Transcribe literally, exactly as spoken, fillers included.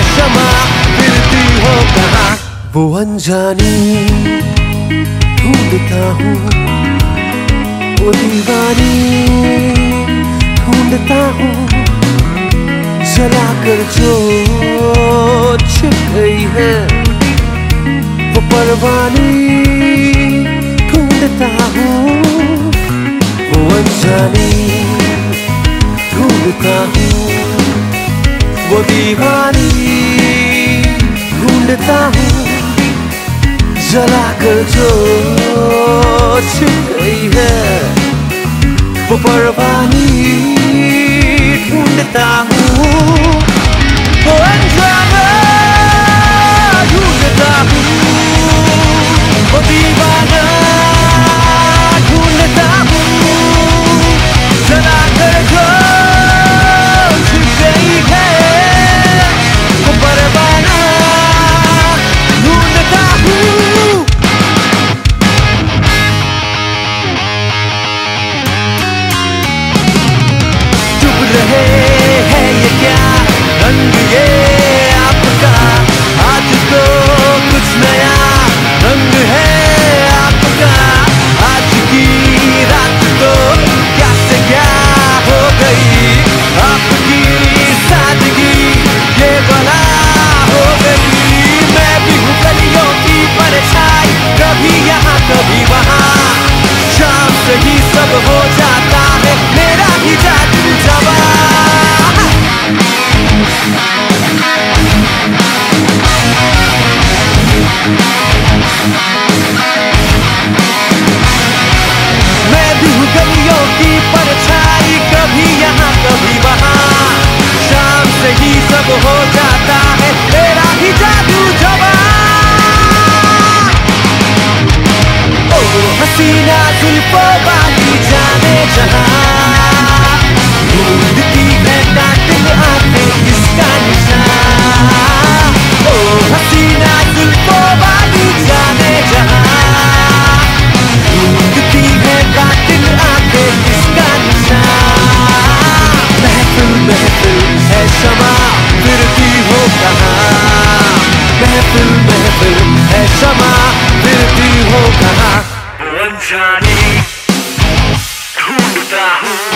क्षमा फिरती हो कहाँ। वो अनजानी ढूंढता हूँ, वो दीवानी ढूंढता हूँ, जला कर जो छिप गई है वो परवानी ढूंढता हूँ। वो अनजानी ढूंढता हूँ, वो दीवानी ढूंढता हूँ, जला कर जो छिप गई है वो परवानी ढूंढता हूँ। वो अनजाना ढूंढता हूँ, वो दीवाना ढूंढता हूँ, जला कर जो छिप गई है वो परवाना ढूंढता हूँ। चुप रहे है ये क्या रंग ये आपका, आज तो कुछ नया रंग है आपका। आज की रात तो क्या से क्या हो गई, आपकी सादगी ये बला हो गई। मैं भी हूँ गलियों की परछाई, कभी यहाँ कभी वहाँ, शाम से ही सब हो जाता है मेरा भी जादू जवां। मैं भी हूँ गलियों की परछाई, कभी यहाँ कभी वहाँ, शाम से ही सब हो जाता है मेरा ही जादू जवां। ओ हसीना जुल्फों वाली जाने जहाँ, ढूंढती है कातिल आंखें किसका निशान। ओ हसीना जुल्फों वाली जाने जहाँ, ढूंढती है कातिल आंखें किसका निशान। महफिल महफिल है क्षमा फिरती हो कहाँ, महफिल महफिल है क्षमा फिरती हो कहाँ। अनजानी ढूंढता हूँ,